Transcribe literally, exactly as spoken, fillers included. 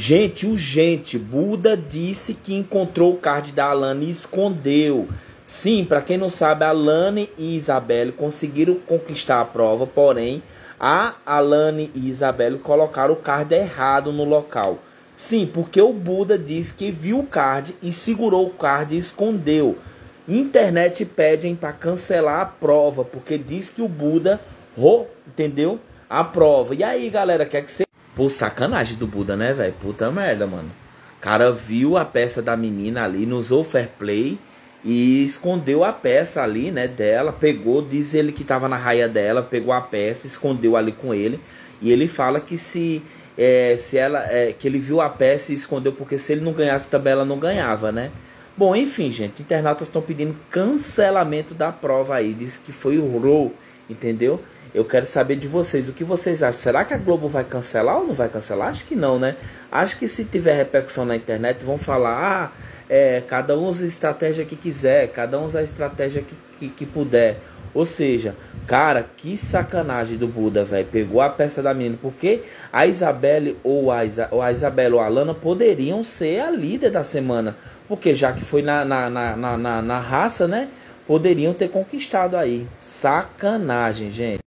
Gente, urgente, Buda disse que encontrou o card da Alane e escondeu. Sim, para quem não sabe, Alane e Isabelle conseguiram conquistar a prova, porém, a Alane e Isabelle colocaram o card errado no local. Sim, porque o Buda disse que viu o card e segurou o card e escondeu. Internet pedem para cancelar a prova, porque diz que o Buda roubou, entendeu? A prova. E aí, galera, quer que você... Pô, sacanagem do Buda, né, velho? Puta merda, mano. O cara viu a peça da menina ali, não usou fair play e escondeu a peça ali, né, dela. Pegou, diz ele que tava na raia dela, pegou a peça, escondeu ali com ele. E ele fala que se, é, se ela, é, que ele viu a peça e escondeu, porque se ele não ganhasse também ela não ganhava, né? Bom, enfim, gente, internautas estão pedindo cancelamento da prova aí. Diz que foi o Ro, entendeu? Eu quero saber de vocês, o que vocês acham? Será que a Globo vai cancelar ou não vai cancelar? Acho que não, né? Acho que se tiver repercussão na internet, vão falar, ah, é, cada um usa a estratégia que quiser, cada um usa a estratégia que, que, que puder. Ou seja, cara, que sacanagem do Buda, velho. Pegou a peça da menina, porque a Isabelle ou a, Isa, ou a Isabelle ou a Alana poderiam ser a líder da semana. Porque já que foi na, na, na, na, na, na raça, né? Poderiam ter conquistado aí. Sacanagem, gente.